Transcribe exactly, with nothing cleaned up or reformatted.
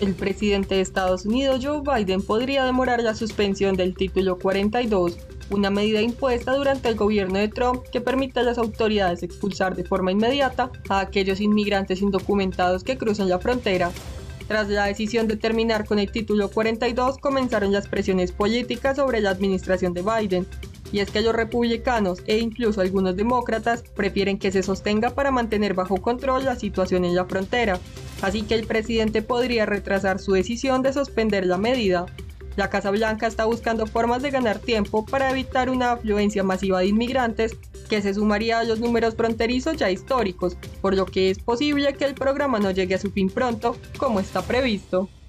El presidente de Estados Unidos, Joe Biden, podría demorar la suspensión del Título cuarenta y dos, una medida impuesta durante el gobierno de Trump que permite a las autoridades expulsar de forma inmediata a aquellos inmigrantes indocumentados que cruzan la frontera. Tras la decisión de terminar con el Título cuarenta y dos, comenzaron las presiones políticas sobre la administración de Biden, y es que los republicanos e incluso algunos demócratas prefieren que se sostenga para mantener bajo control la situación en la frontera, así que el presidente podría retrasar su decisión de suspender la medida. La Casa Blanca está buscando formas de ganar tiempo para evitar una afluencia masiva de inmigrantes que se sumaría a los números fronterizos ya históricos, por lo que es posible que el programa no llegue a su fin pronto, como está previsto.